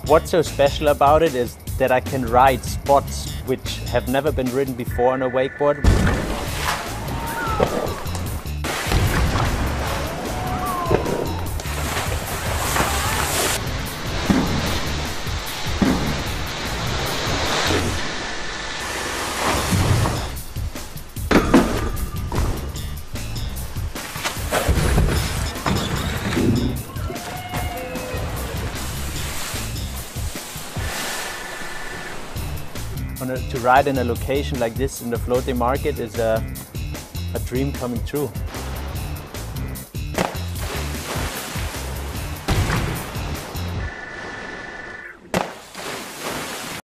What's so special about it is that I can ride spots which have never been ridden before on a wakeboard. To ride in a location like this in the floating market is a dream coming true.